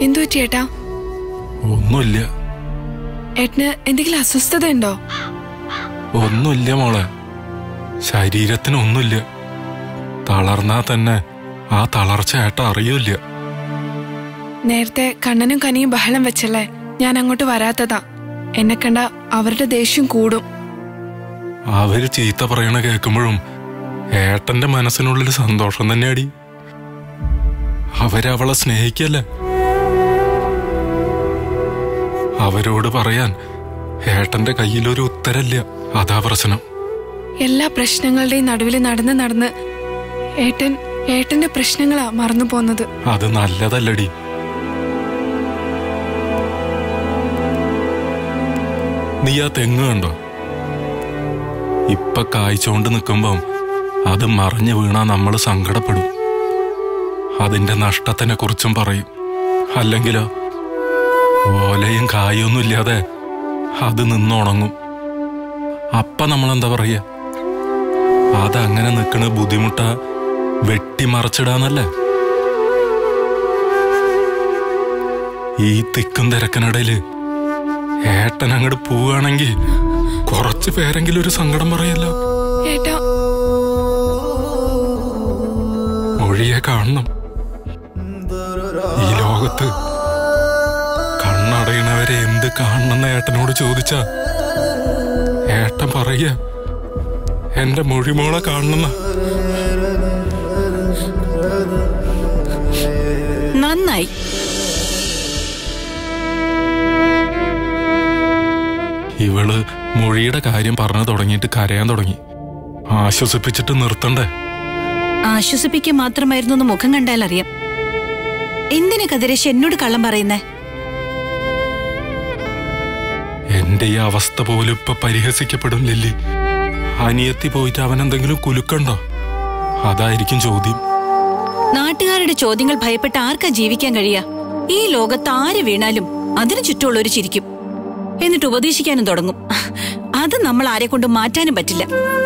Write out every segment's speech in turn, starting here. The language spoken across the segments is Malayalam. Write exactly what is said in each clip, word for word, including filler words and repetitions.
എന്തു പറ്റി ഏട്ടാ? ഒന്നുമില്ല. ഏട്ടന് എന്തെങ്കിലും അസ്വസ്ഥത ഉണ്ടോ? ഒന്നുമില്ല മോളെ, ശരീരത്തിനൊന്നുമില്ല. തളർന്നാ തന്നെ ആ തളർച്ച ഏട്ട അറിയില്ല. നേരത്തെ കണ്ണനും കനിയും ബഹളം വെച്ചല്ലേ ഞാൻ അങ്ങോട്ട് വരാത്തതാ. എന്നെ കണ്ട അവരുടെ ദേഷ്യം കൂടും. അവര് ചീത്ത പറയണ കേൾക്കുമ്പോഴും ഏട്ടന്റെ മനസ്സിനുള്ളിൽ സന്തോഷം തന്നെയാടി. അവരവളെ സ്നേഹിക്കല്ലേ. അവരോട് പറയാൻ ഏട്ടന്റെ കയ്യിലൊരു ഉത്തരല്ല. അതാ പ്രശ്നം. എല്ലാ പ്രശ്നങ്ങളുടെയും നടുവിൽ നടന്ന് നടന്ന് ഏട്ടൻ ഏട്ടന്റെ പ്രശ്നങ്ങളാ മറന്നു പോന്നത്. അത് നല്ലതല്ലടി. നീ ആ തെങ്ങ് കണ്ടോ? ഇപ്പൊ കായ്ച്ചോണ്ട് നിൽക്കുമ്പം അത് മറിഞ്ഞു വീണാ നമ്മൾ സങ്കടപ്പെടും. അതിന്റെ നഷ്ടത്തിനെ കുറിച്ചും പറയും. അല്ലെങ്കിലോ ഓലയും കായൊന്നും ഇല്ലാതെ അത് നിന്നുണങ്ങും. അപ്പ നമ്മളെന്താ പറയ? അതങ്ങനെ നിൽക്കണ ബുദ്ധിമുട്ട വെട്ടിമറച്ചിടാന്നല്ലേ. ഈ തിക്കും തിരക്കിനിടയില് ഏട്ടൻ അങ്ങോട്ട് പോവുകയാണെങ്കിൽ കുറച്ചു പേരെങ്കിലും ഒരു സങ്കടം പറയല്ലോ. മൊഴിയെ കാണണം. ഈ ലോകത്ത് കണ്ണടയണവരെ എന്ത് കാണണമെന്ന് ഏട്ടനോട് ചോദിച്ചാ ഏട്ടൻ പറയ എന്റെ മൊഴിമോളെ കാണണമെന്ന. നന്നായി. ഇവള് മൊഴിയുടെ കാര്യം പറഞ്ഞു തുടങ്ങിയിട്ട് കരയാൻ തുടങ്ങി. ആശ്വസിപ്പിച്ചിട്ട് നിർത്തണ്ടേ? ആശ്വസിപ്പിക്കുക മാത്രമായിരുന്നു മുഖം കണ്ടാൽ അറിയാം. എന്തിനാ കതിരേശ് എന്നോട് കള്ളം പറയുന്നേ? എന്റെ ഈ അവസ്ഥ പോലും ഇപ്പൊ പരിഹസിക്കപ്പെടും ലില്ലി. അനിയത്തി പോയിട്ട് അവൻ എന്തെങ്കിലും കുലുക്കണ്ടോ? അതായിരിക്കും ചോദ്യം. നാട്ടുകാരുടെ ചോദ്യങ്ങൾ ഭയപ്പെട്ട് ആർക്കാ ജീവിക്കാൻ കഴിയാ? ഈ ലോകത്ത് ആര് വീണാലും അതിനു ചുറ്റുമുള്ളവര് ചിരിക്കും, എന്നിട്ട് ഉപദേശിക്കാനും തുടങ്ങും. അത് നമ്മൾ ആരെ കൊണ്ട് മാറ്റാനും പറ്റില്ല.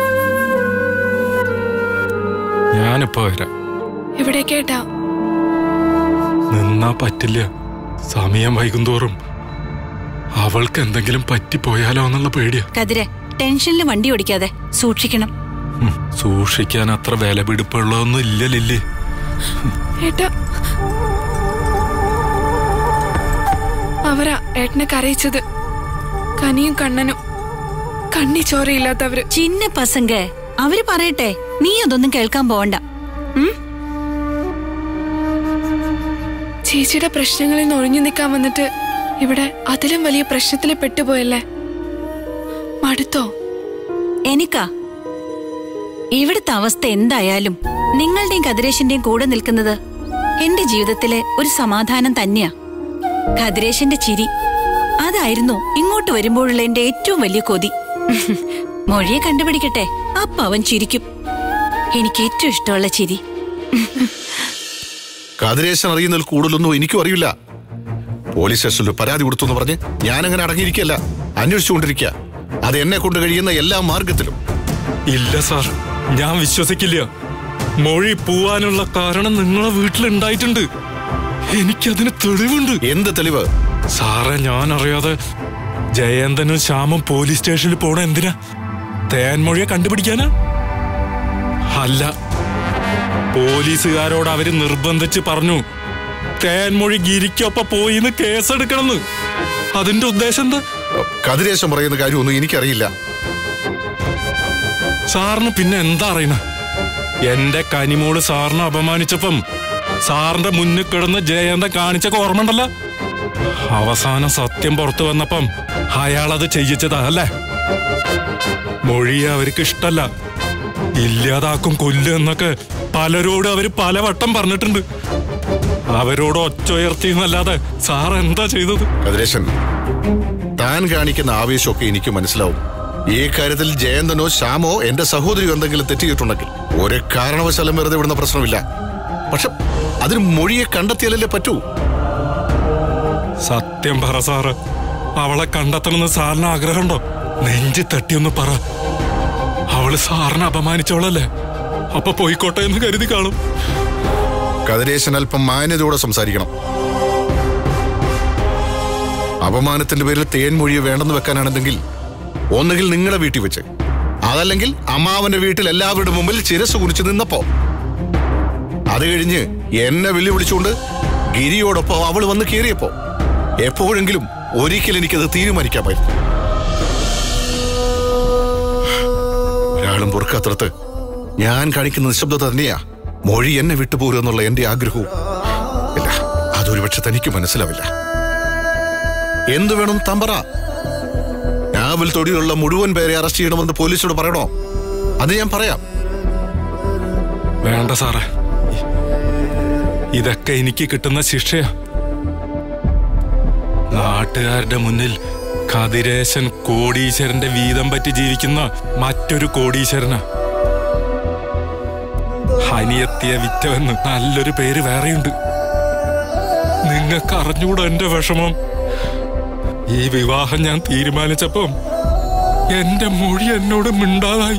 ഞാനിപ്പോ വരാം. ഇവിടെ കേട്ടാ നിന്നാ പറ്റില്ല. സമയം വൈകുന്തോറും അവൾക്ക് എന്തെങ്കിലും പറ്റിപ്പോയാലോ എന്നുള്ള പേടിയാ. കതിരെ, ടെൻഷനിൽ വണ്ടി ഓടിക്കാതെ സൂക്ഷിക്കണം. സൂക്ഷിക്കാൻ അത്ര വിലപിടിപ്പുള്ളതൊന്നും ഇല്ല ലില്ലി. ഏട്ടാ, അവരാ ഏട്ടനെ കരയിച്ചത്. കനിയും കണ്ണനും. കണ്ണി ചോരയില്ലാത്തവര്. ചിന്ന പസങ്ക അവര് പറയട്ടെ, നീ അതൊന്നും കേൾക്കാൻ പോവണ്ട. ചേച്ചിയുടെ പ്രശ്നങ്ങളിൽ നിന്ന് ഒഴിഞ്ഞു നിൽക്കാൻ വന്നിട്ട് ഇവിടെ അതിലും വലിയ പ്രശ്നത്തിൽ പെട്ടുപോയല്ലേ. മടുത്തോ? എനിക്കാ ഇവിടുത്തെ അവസ്ഥ എന്തായാലും നിങ്ങളുടെയും കതിരേശന്റെയും കൂടെ നിൽക്കുന്നത് എന്റെ ജീവിതത്തിലെ ഒരു സമാധാനം തന്നെയാ. കതിരേശന്റെ ചിരി അതായിരുന്നു ഇങ്ങോട്ട് വരുമ്പോഴുള്ള എന്റെ ഏറ്റവും വലിയ കൊതി. മൊഴിയെ കണ്ടുപിടിക്കട്ടെ, അപ്പൊ അവൻ ചിരിക്കും. എനിക്ക് ഏറ്റവും ഇഷ്ടമുള്ള ചിരി. കതിരേശൻ അറിയുന്നതിൽ കൂടുതലൊന്നും എനിക്കും അറിയില്ല. പോലീസ് സ്റ്റേഷനിൽ പരാതി കൊടുത്തു എന്ന് പറഞ്ഞ് ഞാനങ്ങനെ അടങ്ങിയിരിക്കല്ല, അന്വേഷിച്ചുകൊണ്ടിരിക്കുക. അത് എന്നെ കൊണ്ട് കഴിയുന്ന എല്ലാ മാർഗത്തിലും. ഇല്ല സാർ, ഞാൻ വിശ്വസിക്കില്ല. മൊഴി പോവാനുള്ള കാരണം നിങ്ങളെ വീട്ടിലുണ്ടായിട്ടുണ്ട്. എനിക്കതിന് തെളിവുണ്ട്. എന്ത് തെളിവ്? സാറേ, ഞാൻ അറിയാതെ ജയന്തനും ശ്യാമും പോലീസ് സ്റ്റേഷനിൽ പോണ എന്തിനാ? തേൻമൊഴിയെ കണ്ടുപിടിക്കാനാ? അല്ല, പോലീസുകാരോട് അവര് നിർബന്ധിച്ച് പറഞ്ഞു തേൻമൊഴി ഗിരിക്കൊപ്പം പോയിന്ന് കേസെടുക്കണമെന്ന്. അതിന്റെ ഉദ്ദേശം എന്താ? കതിരേശൻ പറയുന്ന കാര്യമൊന്നും എനിക്കറിയില്ല. സാറിന് പിന്നെ എന്താ അറിയണ? എന്റെ കനിമോള് സാറിനെ അപമാനിച്ചപ്പം സാറിന്റെ മുന്നിൽ കിടന്ന് ജയന്തൻ കാണിച്ചൊക്കെ ഓർമ്മണ്ടല്ലോ. അവസാനം സത്യം പുറത്തു വന്നപ്പം അയാളത് ചെയ്യിച്ചതാ അല്ലേ? മൊഴിയെ അവർക്ക് ഇഷ്ടല്ല, ഇല്ലാതാക്കും, കൊല്ലും എന്നൊക്കെ പലരോട് അവര് പലവട്ടം പറഞ്ഞിട്ടുണ്ട്. അവരോട് ഒച്ച ഉയർത്തിയെന്നല്ലാതെ സാർ എന്താ ചെയ്തത്? കതിരേശൻ, താൻ കാണിക്കുന്ന ആവേശമൊക്കെ എനിക്ക് മനസ്സിലാവും. ഈ കാര്യത്തിൽ ജയന്തനോ ശ്യാമോ എന്റെ സഹോദരിയോ എന്തെങ്കിലും തെറ്റിയിട്ടുണ്ടെങ്കിൽ ഒരു കാരണവശാലും വെറുതെ വിടുന്ന പ്രശ്നമില്ല. പക്ഷെ അതിന് മൊഴിയെ കണ്ടെത്തിയാലല്ലേ പറ്റൂ. സത്യം പറ സാറ്, അവളെ കണ്ടെത്തണമെന്ന് സാറിന് ആഗ്രഹമുണ്ടോ? നെഞ്ചി തട്ടിയൊന്ന് പറ. അവള് സാറിനെ അപമാനിച്ചവളല്ലേ? അപ്പൊ പോയിക്കോട്ടെ എന്ന് കരുതി കാണും. കതിരേശൻ അല്പം മാന്യതയോടെ സംസാരിക്കണം. അപമാനത്തിന്റെ പേരിൽ തേൻമൊഴിയെ വേണ്ടെന്ന് വെക്കാനാണെന്നെങ്കിൽ ഒന്നുകിൽ നിങ്ങളുടെ വീട്ടിൽ വെച്ച്, അതല്ലെങ്കിൽ അമ്മാവന്റെ വീട്ടിൽ എല്ലാവരുടെ മുമ്പിൽ ശിരസ് കുനിച്ചു നിന്നപ്പോ. അത് കഴിഞ്ഞ് എന്നെ വെല്ലു വിളിച്ചുകൊണ്ട് ഗിരിയോടൊപ്പം അവൾ വന്ന് കയറിയപ്പോ എപ്പോഴെങ്കിലും ഒരിക്കലും എനിക്കത് തീരുമാനിക്കാമായിരുന്നു. ഒരാളും പൊറുക്കാത്തടത്ത് ഞാൻ കാണിക്കുന്ന നിശബ്ദത തന്നെയാ മൊഴി എന്നെ വിട്ടുപോരുമെന്നുള്ള എന്റെ ആഗ്രഹവും. ഇല്ല, അതൊരു പക്ഷെ തനിക്ക് മനസ്സിലാവില്ല. എന്തു വേണം താൻ പറ. ഞാവൽ തൊടിയുള്ള മുഴുവൻ പേരെ അറസ്റ്റ് ചെയ്യണമെന്ന് പോലീസോട് പറയണോ? അത് ഞാൻ പറയാം. വേണ്ട സാറേ, ഇതൊക്കെ എനിക്ക് കിട്ടുന്ന ശിക്ഷയാ. നാട്ടുകാരുടെ മുന്നിൽ കതിരേശൻ കോടീശ്വരന്റെ വീതം പറ്റി ജീവിക്കുന്ന മറ്റൊരു കോടീശ്വരനാ. ഹനിയെത്തിയ വിറ്റവെന്ന് നല്ലൊരു പേര് വേറെയുണ്ട്. നിങ്ങൾക്ക് അറിഞ്ഞൂടാ എന്റെ വിഷമം. ഈ വിവാഹം ഞാൻ തീരുമാനിച്ചപ്പം എന്റെ മൊഴി എന്നോട് മിണ്ടാതായി.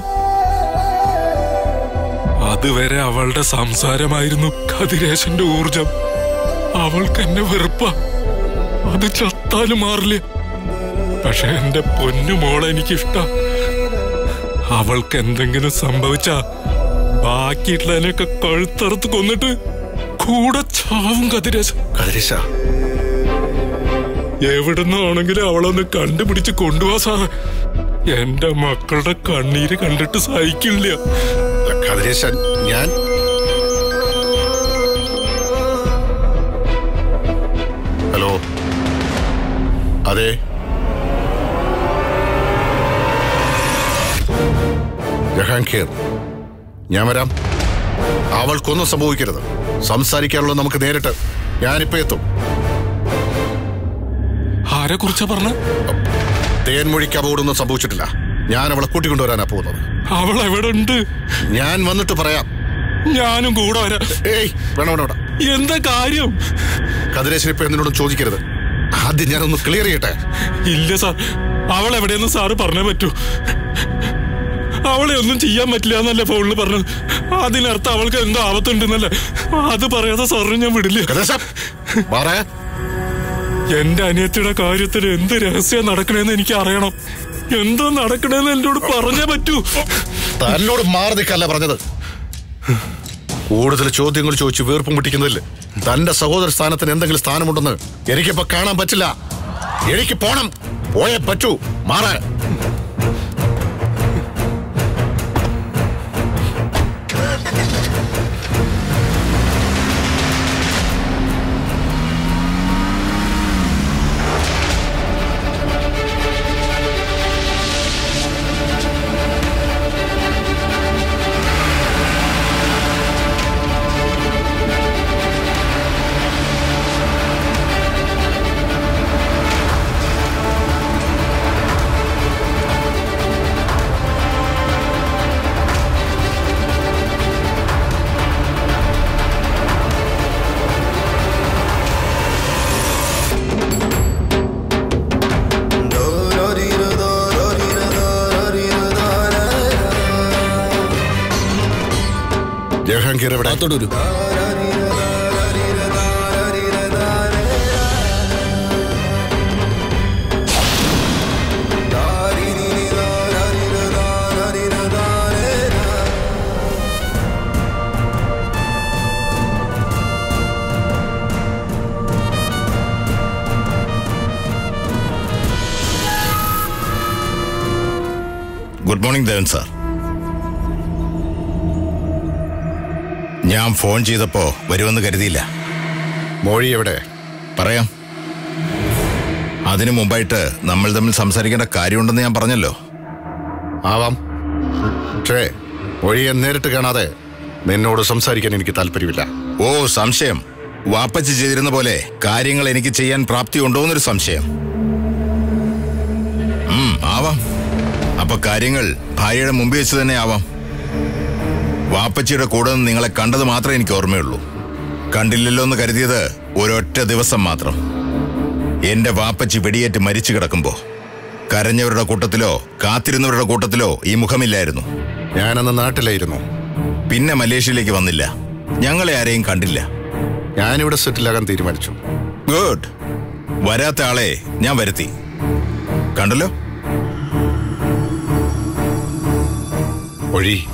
അതുവരെ അവളുടെ സംസാരമായിരുന്നു കതിരേശന്റെ ഊർജം. അവൾക്ക് എന്നെ വെറുപ്പ. അത് ചത്താലും മാറില്ല. പക്ഷെ എന്റെ പൊന്നു മോളെ എനിക്കിഷ്ട. അവൾക്ക് എന്തെങ്കിലും സംഭവിച്ച ബാക്കിയിട്ടുള്ളതിനൊക്കെ കഴുത്തറുത്ത് കൊന്നിട്ട് കൂടെ ചാവും കതിരേശ. കതിരേശ എവിടുന്നാണെങ്കിലും അവളൊന്ന് കണ്ടുപിടിച്ച് കൊണ്ടുപോവാ സാറേ. എന്റെ മക്കളുടെ കണ്ണീര് കണ്ടിട്ട് സഹിക്കില്ല. കതിരേശ, ഞാൻ ഹലോ, അതെ, ജഹാംഗീർ, ഞാൻ വരാം. അവൾക്കൊന്നും സംഭവിക്കരുത്. സംസാരിക്കാനുള്ളത് നമുക്ക് നേരിട്ട്. ഞാനിപ്പോ എത്തും. ആരെ കുറിച്ചാ പറഞ്ഞ? തേൻമൊഴിക്ക് അപകടമൊന്നും സംഭവിച്ചിട്ടില്ല. ഞാൻ അവളെ കൂട്ടിക്കൊണ്ടുവരാനാ പോകുന്നത്. അവൾ എവിടെ ഉണ്ട്? ഞാൻ വന്നിട്ട് പറയാം. ഞാനും കൂടെ വരാം. ഏയ്, വേണം വേണം വേണം. എന്താ കാര്യം? കതിരേശൻ ഇപ്പൊ എന്നോടും ചോദിക്കരുത്. ആദ്യം ഞാനൊന്ന് ക്ലിയർ ചെയ്യട്ടെ. ഇല്ല സാർ, അവൾ എവിടെയെന്ന് സാറ് പറഞ്ഞേ പറ്റൂ. അവളെ ഒന്നും ചെയ്യാൻ പറ്റില്ല എന്നല്ലേ ഫോണിൽ പറഞ്ഞത്. അതിനർത്ഥം അവൾക്ക് എന്തോ ആപത്തുണ്ടെന്നല്ലേ. അത് പറയാതെ സാറിന് ഞാൻ വിടില്ല. എന്റെ അനിയത്തിയുടെ കാര്യത്തിൽ എന്ത് രഹസ്യം നടക്കണേന്ന് എനിക്ക് അറിയണം. എന്തോ നടക്കണേന്ന് എന്നോട് പറഞ്ഞേ പറ്റൂ. തന്നോട് മാറി നിൽക്കല്ല പറഞ്ഞത്. കൂടുതൽ ചോദ്യങ്ങൾ ചോദിച്ച് വീർപ്പും മുട്ടിക്കുന്നതിൽ തന്റെ സഹോദര സ്ഥാനത്തിന് എന്തെങ്കിലും സ്ഥാനമുണ്ടെന്ന് എനിക്കിപ്പോ കാണാൻ പറ്റില്ല. എനിക്ക് പോണം. പോയേ പറ്റൂ. മാറാ. ജഹാംഗീർ എവിടെ? Good morning Devan sir. ഞാൻ ഫോൺ ചെയ്തപ്പോ വരുമെന്ന് കരുതിയില്ല. മൊഴി എവിടെ? പറയാം. അതിനു മുമ്പായിട്ട് നമ്മൾ തമ്മിൽ സംസാരിക്കേണ്ട കാര്യമുണ്ടെന്ന് ഞാൻ പറഞ്ഞല്ലോ. ആവാം. പക്ഷേ മൊഴിയെ നേരിട്ട് കാണാതെ നിന്നോട് സംസാരിക്കാൻ എനിക്ക് താല്പര്യമില്ല. ഓ, സംശയം. വാപ്പച്ചി ചെയ്തിരുന്ന പോലെ കാര്യങ്ങൾ എനിക്ക് ചെയ്യാൻ പ്രാപ്തി ഉണ്ടോന്നൊരു സംശയം. ഉം ആവാം. അപ്പൊ കാര്യങ്ങൾ ഭാര്യയുടെ മുമ്പിൽ വെച്ച് തന്നെ ആവാം. വാപ്പച്ചിയുടെ കൂടെ നിന്ന് നിങ്ങളെ കണ്ടത് മാത്രമേ എനിക്ക് ഓർമ്മയുള്ളൂ. കണ്ടില്ലല്ലോ എന്ന് കരുതിയത് ഒരൊറ്റ ദിവസം മാത്രം. എന്റെ വാപ്പച്ചി വെടിയേറ്റ് മരിച്ചു കിടക്കുമ്പോ കരഞ്ഞവരുടെ കൂട്ടത്തിലോ കാത്തിരുന്നവരുടെ കൂട്ടത്തിലോ ഈ മുഖമില്ലായിരുന്നു. ഞാനന്ന് നാട്ടിലായിരുന്നു. പിന്നെ മലേഷ്യയിലേക്ക് വന്നില്ല. ഞങ്ങളെ ആരെയും കണ്ടില്ല. ഞാനിവിടെ സെറ്റിലാകാൻ തീരുമാനിച്ചു. ഗുഡ്. വരാത്ത ആളെ ഞാൻ വരുത്തി. കണ്ടല്ലോ. ഒഴി.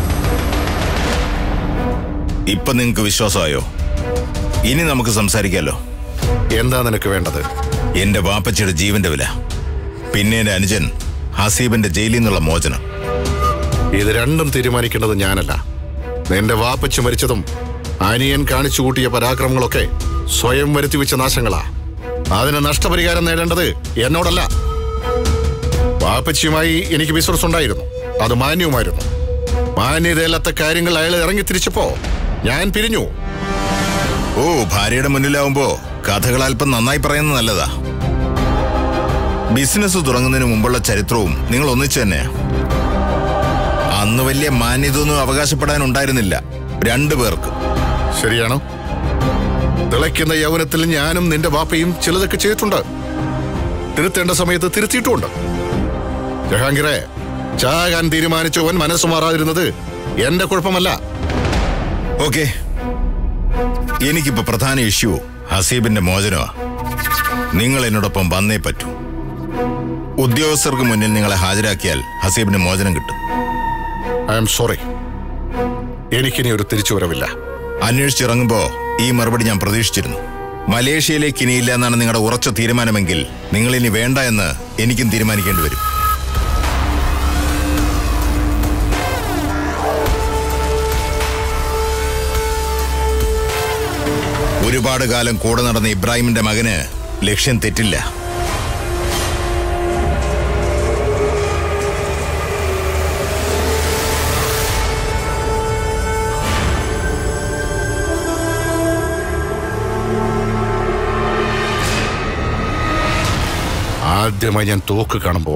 ഇപ്പൊ നിങ്ങക്ക് വിശ്വാസമായോ? ഇനി നമുക്ക് സംസാരിക്കാലോ. എന്താ നിനക്ക് വേണ്ടത്? എന്റെ വാപ്പച്ചിയുടെ ജീവന്റെ വില, പിന്നെ എന്റെ അനുജൻ ഹസീബിന്റെ ജയിലിൽ നിന്നുള്ള മോചനം. ഇത് രണ്ടും തീരുമാനിക്കേണ്ടത് ഞാനല്ല. നിന്റെ വാപ്പച്ചു മരിച്ചതും അനിയൻ കാണിച്ചു കൂട്ടിയ പരാക്രമങ്ങളൊക്കെ സ്വയം വരുത്തി വെച്ച നാശങ്ങളാ. അതിന് നഷ്ടപരിഹാരം നേടേണ്ടത് എന്നോടല്ല. വാപ്പച്ചിയുമായി എനിക്ക് വിശ്വാസം ഉണ്ടായിരുന്നു, അത് മാന്യവുമായിരുന്നു. മാന്യതയില്ലാത്ത കാര്യങ്ങൾ അയാൾ ഇറങ്ങി തിരിച്ചപ്പോ ഞാൻ പിരിഞ്ഞു. ഓ, ഭാര്യയുടെ മുന്നിലാവുമ്പോ കഥകൾ അല്പം നന്നായി പറയുന്നത് നല്ലതാ. ബിസിനസ് തുടങ്ങുന്നതിന് മുമ്പുള്ള ചരിത്രവും നിങ്ങൾ ഒന്നിച്ചു തന്നെയാ. അന്ന് വലിയ മാന്യതൊന്നും അവകാശപ്പെടാനുണ്ടായിരുന്നില്ല രണ്ടു പേർക്ക്. ശരിയാണോ? തിളയ്ക്കുന്ന യൗവനത്തിൽ ഞാനും നിന്റെ വാപ്പയും ചിലതൊക്കെ ചെയ്തിട്ടുണ്ട്. തിരുത്തേണ്ട സമയത്ത് തിരുത്തിയിട്ടുമുണ്ട്. ജഹാംഗീറെ, ചാകാൻ തീരുമാനിച്ചവൻ മനസ്സു മാറാതിരുന്നത് എന്റെ കുഴപ്പമല്ല. ഓക്കെ, എനിക്കിപ്പോ പ്രധാന ഇഷ്യൂ ഹസീബിന്റെ മോചനമാ. നിങ്ങൾ എന്നോടൊപ്പം വന്നേ പറ്റൂ. ഉദ്യോഗസ്ഥർക്ക് മുന്നിൽ നിങ്ങളെ ഹാജരാക്കിയാൽ ഹസീബിന് മോചനം കിട്ടും. ഐ എം സോറി, എനിക്കിനി ഒരു തിരിച്ചുവരവില്ല. അന്വേഷിച്ചിറങ്ങുമ്പോ ഈ മറുപടി ഞാൻ പ്രതീക്ഷിച്ചിരുന്നു. മലേഷ്യയിലേക്ക് ഇനിയില്ല എന്നാണ് നിങ്ങളുടെ ഉറച്ച തീരുമാനമെങ്കിൽ നിങ്ങൾ ഇനി വേണ്ട എന്ന് എനിക്കും തീരുമാനിക്കേണ്ടി വരും. ഒരുപാട് കാലം കൂടെ നടന്ന ഇബ്രാഹിമിന്റെ മകന് ലക്ഷ്യം തെറ്റില്ല. ആദ്യമായി ഞാൻ തോക്ക് കാണുമ്പോ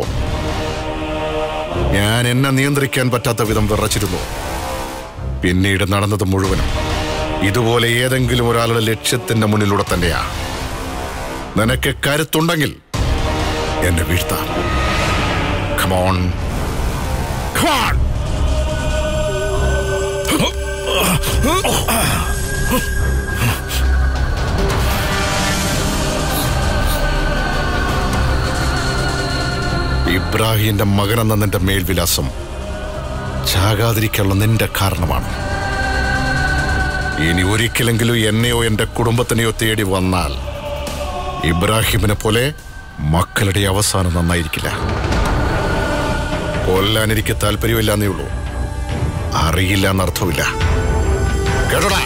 ഞാൻ എന്നെ നിയന്ത്രിക്കാൻ പറ്റാത്ത വിധം വിറച്ചിരുന്നു. പിന്നീട് നടന്നത് മുഴുവനും ഇതുപോലെ ഏതെങ്കിലും ഒരാളുടെ ലക്ഷ്യത്തിന്റെ മുന്നിലൂടെ തന്നെയാ. നിനക്ക് കരുത്തുണ്ടെങ്കിൽ എന്നെ വീഴ്ത്താം. Come on. Come on. ഇബ്രാഹിമിന്റെ മകനെന്ന നിന്റെ മേൽവിലാസം ചാകാതിരിക്കാനുള്ള നിന്റെ കാരണമാണ്. ഇനി ഒരിക്കലെങ്കിലും എന്നെയോ എന്റെ കുടുംബത്തിനെയോ തേടി വന്നാൽ ഇബ്രാഹിമിനെ പോലെ മക്കളുടെ അവസാനം നന്നായിരിക്കില്ല. കൊല്ലാൻ എനിക്ക് താല്പര്യമില്ലെന്നേ ഉള്ളൂ, അറിയില്ല എന്നർത്ഥമില്ല. കേട്ടോടാ?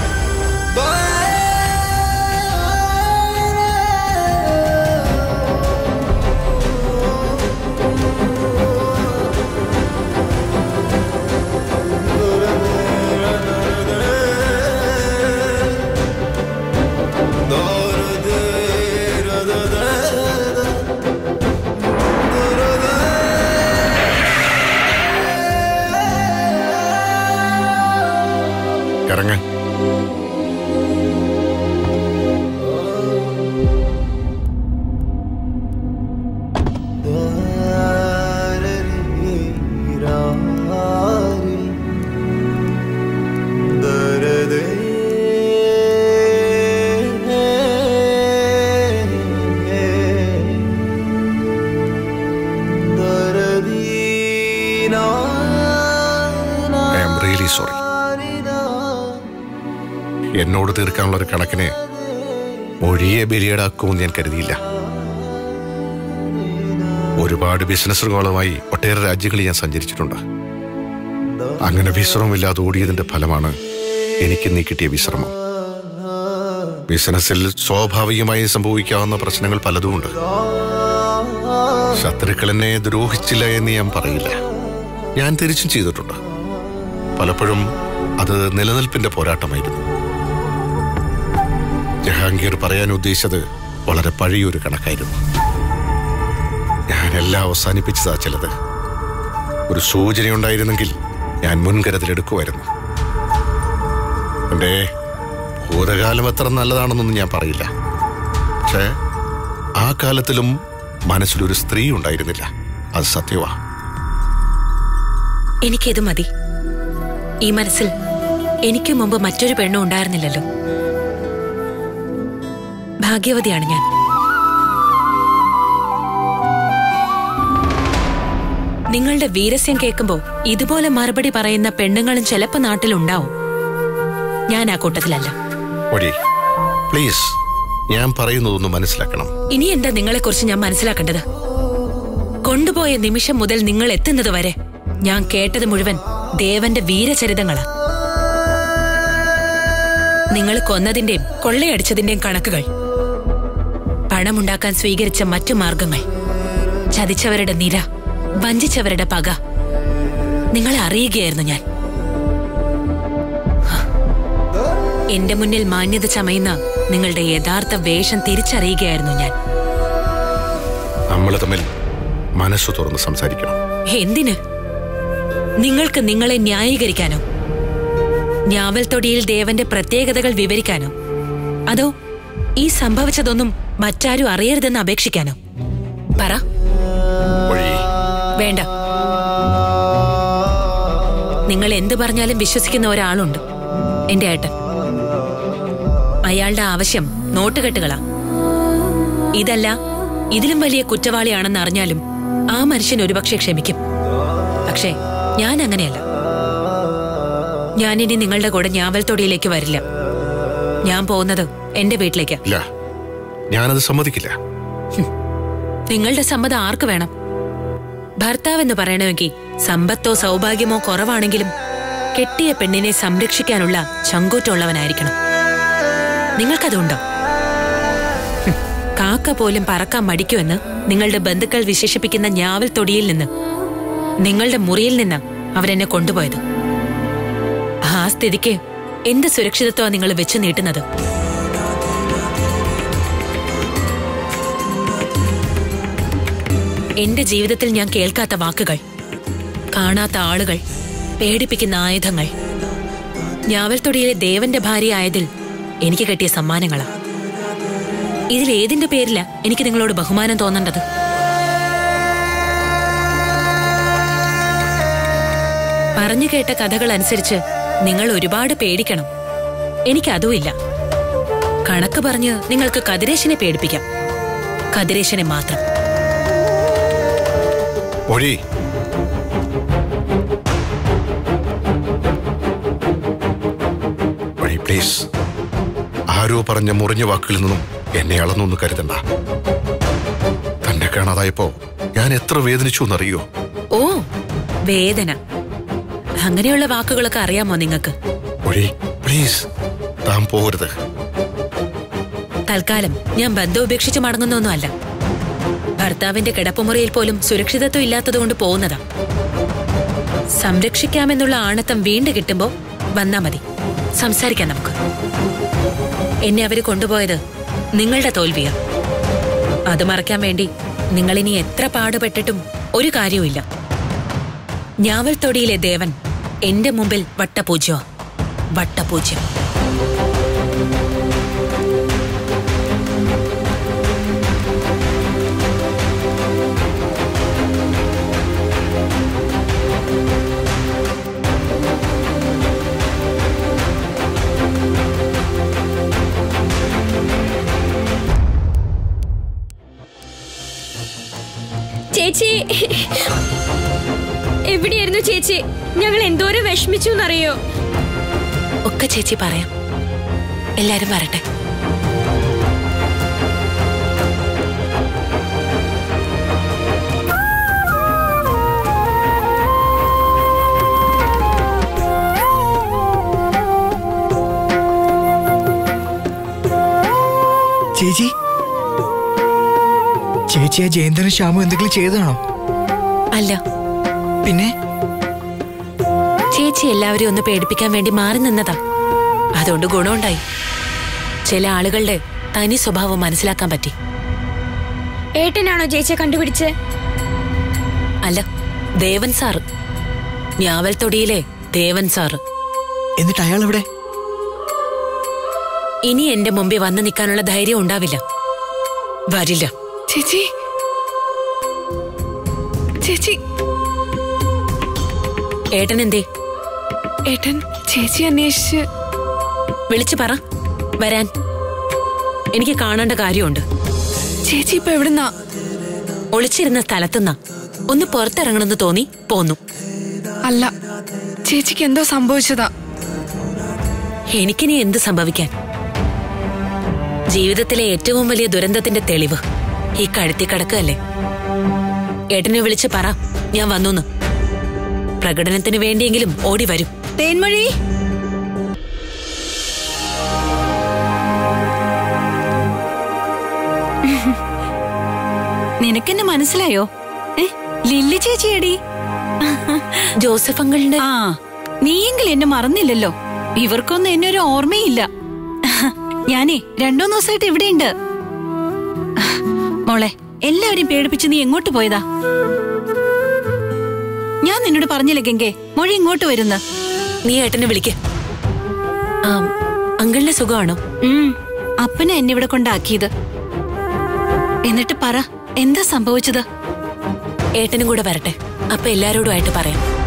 ഇറങ്ങ. സോറി, എന്നോട് തീർക്കാനുള്ള ഒരു കണക്കിന് മൊഴിയെ ബലിയേടാക്കുമെന്ന് ഞാൻ കരുതിയില്ല. ഒരുപാട് ബിസിനസ്സുകളുമായി ഒട്ടേറെ രാജ്യങ്ങളിൽ ഞാൻ സഞ്ചരിച്ചിട്ടുണ്ട്. അങ്ങനെ വിശ്രമമില്ലാതെ ഓടിയതിന്റെ ഫലമാണ് എനിക്ക് നീ കിട്ടിയ വിശ്രമം. ബിസിനസ്സിൽ സ്വാഭാവികമായി സംഭവിക്കാവുന്ന പ്രശ്നങ്ങൾ പലതുമുണ്ട്. ശത്രുക്കൾ എന്നെ ദ്രോഹിച്ചില്ല എന്ന് ഞാൻ പറയില്ല. ഞാൻ തിരിച്ചും ചെയ്തിട്ടുണ്ട്. പലപ്പോഴും അത് നിലനിൽപ്പിന്റെ പോരാട്ടമായിരുന്നു. ജഹാംഗീർ പറയാൻ ഉദ്ദേശിച്ചത് വളരെ പഴയൊരു കണക്കായിരുന്നു. ഞാനെല്ലാം അവസാനിപ്പിച്ചതാ ചിലത്. ഒരു സൂചനയുണ്ടായിരുന്നെങ്കിൽ ഞാൻ മുൻകരുതലെടുക്കുമായിരുന്നു. എന്റെ ഭൂതകാലം എത്ര നല്ലതാണെന്നൊന്നും ഞാൻ പറയില്ല. പക്ഷേ ആ കാലത്തിലും മനസ്സിലൊരു സ്ത്രീ ഉണ്ടായിരുന്നില്ല, അത് സത്യവാ. എനിക്കിത് മതി. ഈ മനസ്സിൽ എനിക്ക് മുമ്പ് മറ്റൊരു പെണ്ണും ഉണ്ടായിരുന്നില്ലല്ലോ. ഭാഗ്യവതിയാണ് ഞാൻ. നിങ്ങളുടെ വീരസ്യം കേൾക്കുമ്പോ ഇതുപോലെ മറുപടി പറയുന്ന പെണ്ണുങ്ങളും ചിലപ്പോ നാട്ടിലുണ്ടാവും. ഞാൻ ആ കൂട്ടത്തിലല്ല. പ്ലീസ്, ഞാൻ പറയുന്നതൊന്ന് മനസ്സിലാക്കണം. ഇനി എന്താ നിങ്ങളെക്കുറിച്ച് ഞാൻ മനസ്സിലാക്കേണ്ടത്? കൊണ്ടുപോയ നിമിഷം മുതൽ നിങ്ങൾ എത്തുന്നത് വരെ ഞാൻ കേട്ടത് മുഴുവൻ ദേവന്റെ വീരചരിതങ്ങളാ. നിങ്ങൾ കൊന്നതിന്റെയും കൊള്ളയടിച്ചതിന്റെയും കണക്കുകൾ, പണമുണ്ടാക്കാൻ സ്വീകരിച്ച മറ്റു മാർഗങ്ങൾ, ചതിച്ചവരുടെ നിര, വഞ്ചിച്ചവരുടെ പക, നിങ്ങളെ അറിയുകയായിരുന്നു ഞാൻ. എന്റെ മുന്നിൽ മാന്യത ചമയുന്ന നിങ്ങളുടെ യഥാർത്ഥ വേഷം തിരിച്ചറിയുകയായിരുന്നു ഞാൻ. നമ്മൾ തമ്മിൽ മനസ്സു തുറന്ന് സംസാരിക്കണം. എന്തിന്? നിങ്ങൾക്ക് നിങ്ങളെ ന്യായീകരിക്കാനോ? ഞാവൽത്തൊടിയിൽ ദേവന്റെ പ്രത്യേകതകൾ വിവരിക്കാനോ? അതോ ഈ സംഭവിച്ചതൊന്നും മറ്റാരും അറിയരുതെന്ന് അപേക്ഷിക്കാനോ? പറ. വേണ്ട. നിങ്ങൾ എന്ത് പറഞ്ഞാലും വിശ്വസിക്കുന്ന ഒരാളുണ്ട്, എന്റെ ഏട്ടൻ. അയാളുടെ ആവശ്യം നോട്ടുകെട്ടുകളാ. ഇതല്ല, ഇതിലും വലിയ കുറ്റവാളിയാണെന്ന് അറിഞ്ഞാലും ആ മനുഷ്യൻ ഒരുപക്ഷെ ക്ഷമിക്കും. പക്ഷേ ഞാൻ അങ്ങനെയല്ല. ഞാനിനി നിങ്ങളുടെ കൂടെ ഞാവൽത്തൊടിയിലേക്ക് വരില്ല. ഞാൻ പോകുന്നത് എന്റെ വീട്ടിലേക്ക്. ഞാനത് സമ്മതിക്കില്ല. നിങ്ങളുടെ സമ്മതം ആർക്ക് വേണം? ഭർത്താവെന്ന് പറയണമെങ്കിൽ സമ്പത്തോ സൗഭാഗ്യമോ കുറവാണെങ്കിലും കെട്ടിയ പെണ്ണിനെ സംരക്ഷിക്കാനുള്ള ചങ്കൂറ്റമുള്ളവനായിരിക്കണം. നിങ്ങൾക്കതുണ്ടോ? കാക്ക പോലും പറക്കാൻ മടിക്കുമെന്ന് നിങ്ങളുടെ ബന്ധുക്കൾ വിശേഷിപ്പിക്കുന്ന ഞാവൽത്തൊടിയിൽ നിന്ന്, നിങ്ങളുടെ മുറിയിൽ നിന്ന് അവരെന്നെ കൊണ്ടുപോയത്. ആ സ്ഥിതിക്ക് എന്ത് സുരക്ഷിതത്വമാണ് നിങ്ങൾ വെച്ചു നീട്ടുന്നത്? എന്റെ ജീവിതത്തിൽ ഞാൻ കേൾക്കാത്ത വാക്കുകൾ, കാണാത്ത ആളുകൾ, പേടിപ്പിക്കുന്ന ആയുധങ്ങൾ, ഞാവൽത്തൊടിയിലെ ദേവന്റെ ഭാര്യയായതിൽ എനിക്ക് കിട്ടിയ സമ്മാനങ്ങളാ. ഇതിലേതിന്റെ പേരില എനിക്ക് നിങ്ങളോട് ബഹുമാനം തോന്നേണ്ടത്? പറഞ്ഞു കേട്ട കഥകൾ അനുസരിച്ച് നിങ്ങൾ ഒരുപാട് പേടിക്കണം. എനിക്കതുമില്ല. കണക്ക് പറഞ്ഞ് നിങ്ങൾക്ക് കതിരേശനെ പേടിപ്പിക്കാം. കതിരേശനെ മാത്രം. പ്ലീസ്, ആരോ പറഞ്ഞ മുറിഞ്ഞ വാക്കുകളിൽ നിന്നും എന്നെ അളന്നൊന്ന് കരുതണ്ട. തന്നെ കാണാതായപ്പോ ഞാൻ എത്ര വേദനിച്ചു എന്നറിയോ? ഓ, വേദന. അങ്ങനെയുള്ള വാക്കുകളൊക്കെ അറിയാമോ നിങ്ങൾക്ക്? പ്ലീസ്, താൻ പോകരുത്. തൽക്കാലം ഞാൻ ബന്ധം ഉപേക്ഷിച്ച് മടങ്ങുന്നൊന്നുമല്ല. ഭർത്താവിന്റെ കിടപ്പുമുറിയിൽ പോലും സുരക്ഷിതത്വം ഇല്ലാത്തതുകൊണ്ട് പോകുന്നതാ. സംരക്ഷിക്കാമെന്നുള്ള ആണത്തം വീണ്ടും കിട്ടുമ്പോ വന്നാ മതി, സംസാരിക്കാം നമുക്ക്. എന്നെ അവര് കൊണ്ടുപോയത് നിങ്ങളുടെ തോൽവിയാ. അത് മറയ്ക്കാൻ വേണ്ടി നിങ്ങളിനി എത്ര പാടുപെട്ടിട്ടും ഒരു കാര്യവുമില്ല. ഞാവൽത്തൊടിയിലെ ദേവൻ എന്റെ മുമ്പിൽ വട്ടപൂജ്യോ, വട്ടപൂജ്യം. ചേച്ചി, എവിടെയായിരുന്നു ചേച്ചി? ഞങ്ങൾ എന്തോരം വിഷമിച്ചു എന്നറിയോ? ഒക്കെ ചേച്ചി പറയാം. എല്ലാരും വരട്ടെ. ചേച്ചി, ചേച്ചി ആ ജയന്തനും ശ്യാമും എന്തെങ്കിലും ചെയ്തതാണോ? അല്ല. പിന്നെ? ചേച്ചി എല്ലാവരെയും ഒന്ന് പേടിപ്പിക്കാൻ വേണ്ടി മാറി നിന്നതാ. അതുകൊണ്ട് ഗുണമുണ്ടായി. ചില ആളുകളുടെ തനി സ്വഭാവം മനസ്സിലാക്കാൻ പറ്റി. ഏട്ടനാണോ ചേച്ചിയെ കണ്ടുപിടിച്ച്? അല്ല, ദേവൻ സാറ്. ഞാവൽത്തൊടിയിലെ ദേവൻ സാറ്. എന്നിട്ട് അയാൾ എവിടെ? ഇനി എന്റെ മുമ്പിൽ വന്നു നിൽക്കാനുള്ള ധൈര്യം ഉണ്ടാവില്ല. വരില്ല. ചേച്ചി, ചേച്ചി. ഏട്ടൻ എന്തേ? ഏട്ടൻ ചേച്ചി അന്വേഷിച്ച്. വിളിച്ചു പറ വരാൻ. എനിക്ക് കാണേണ്ട കാര്യമുണ്ട്. ചേച്ചി ഇപ്പൊ എവിടുന്നാ? ഒളിച്ചിരുന്ന സ്ഥലത്തുനിന്നാ. ഒന്ന് പുറത്തിറങ്ങണമെന്ന് തോന്നി പോന്നു. അല്ല, ചേച്ചിക്ക് എന്തോ സംഭവിച്ചതാ. എനിക്കിനി എന്ത് സംഭവിക്കാൻ? ജീവിതത്തിലെ ഏറ്റവും വലിയ ദുരന്തത്തിന്റെ തെളിവ് ഈ കഴുത്തി കിടക്കല്ലേ. ഏട്ടനെ വിളിച്ച് പറ ഞാൻ വന്നൂന്ന്. പ്രകടനത്തിന് വേണ്ടിയെങ്കിലും ഓടി വരും. തേൻമൊഴി, നിനക്കെന്നെ മനസ്സിലായോ? ഏ ലില്ലി ചേച്ചിയടി. ജോസഫ് അങ്കിളിന്റെ. ആ, നീയെങ്കിലും എന്നെ മറന്നില്ലല്ലോ. ഇവർക്കൊന്നും എന്നെ ഒരു ഓർമ്മയില്ല. ഞാനേ രണ്ടു ദിവസമായിട്ട് ഇവിടെയുണ്ട്. മോളെ, എല്ലാവരെയും പേടിപ്പിച്ച് നീ എങ്ങോട്ട് പോയതാ? ഞാൻ നിന്നോട് പറഞ്ഞില്ല ഗംഗേ, മൊഴി ഇങ്ങോട്ട് വരുന്ന. നീ ഏട്ടനെ വിളിക്ക. അങ്കിളിന്റെ സുഖമാണോ? ഉം അപ്പനെ എന്നെ ഇവിടെ കൊണ്ടാക്കിയത്. എന്നിട്ട് പറ, എന്താ സംഭവിച്ചത്? ഏട്ടനും കൂടെ വരട്ടെ, അപ്പൊ എല്ലാരോടും ആയിട്ട് പറയാം.